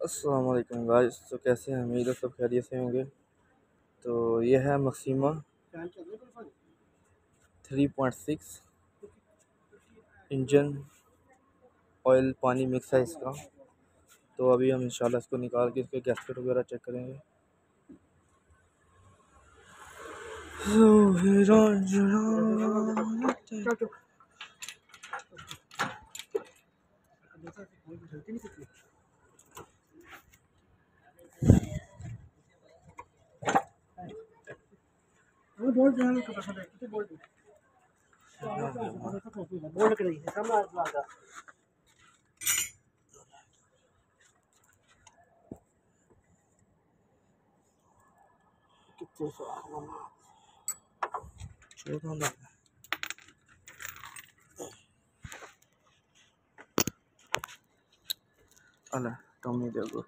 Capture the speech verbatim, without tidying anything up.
अस्सलाम वालेकुम गाइस। तो कैसे हैं? उम्मीद है सब खैरियत से होंगे। तो ये है maxima three point six engine oil पानी मिक्स है इसका। तो अभी हम इंशाल्लाह इसको निकाल के इसके गैस्केट वगैरह चेक करेंगे। बोल्ट है तो पसंद है कितने बोल्ट है बोल्ट के नहीं है सामने लगा कितने सौ चौदह लाख अल्लाह टॉमी दे गुड।